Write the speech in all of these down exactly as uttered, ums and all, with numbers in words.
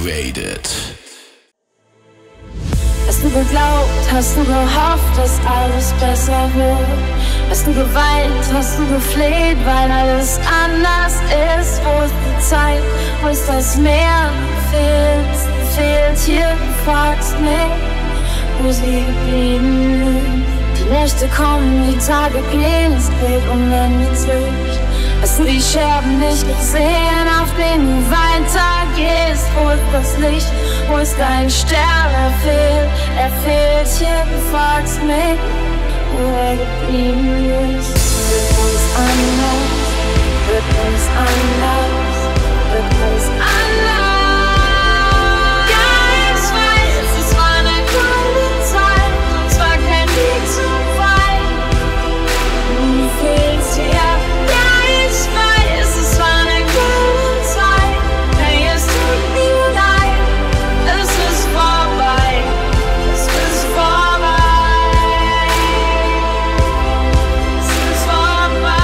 Activated. Hast du geglaubt, hast du gehofft, dass alles besser wird? Hast du geweint, hast du gefleht, weil alles anders ist? Wo ist die Zeit, wo ist das Meer? Fehlt, fehlt hier, du fragst mich, wo sie geblieben ist. Die Nächte kommen, die Tage gehen, es geht unendlich. Hast du die Scherben nicht gesehen, auf denen du weitergehst? Wo ist das Licht, wo ist dein Stern? Er fehlt, er fehlt hier, du fragst mich, wo er geblieben ist. Wird alles anders, wird alles anders, wird alles anders. Ja, ich weiß, es war eine geile Zeit, und zwar kein Weg zu weit. Du fehlst hier, ja, ich weiß, es war eine geile Zeit. Hey, es tut mir leid, es ist vorbei, es ist vorbei, es ist vorbei.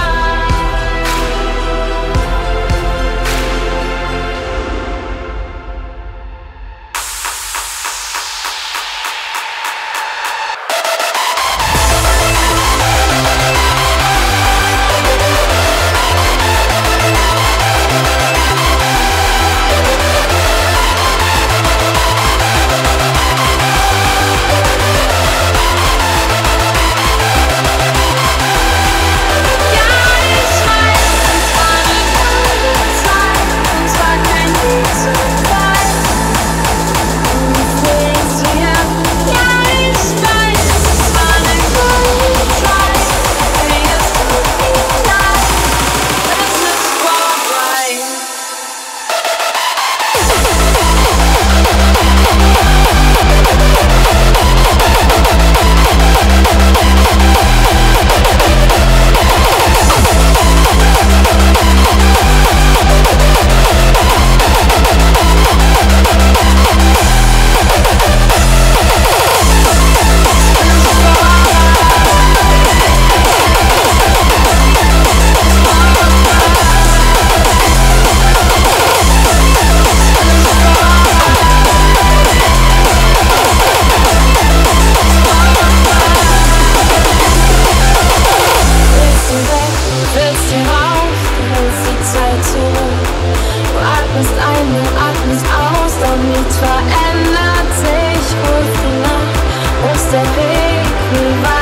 Der Weg, wie weit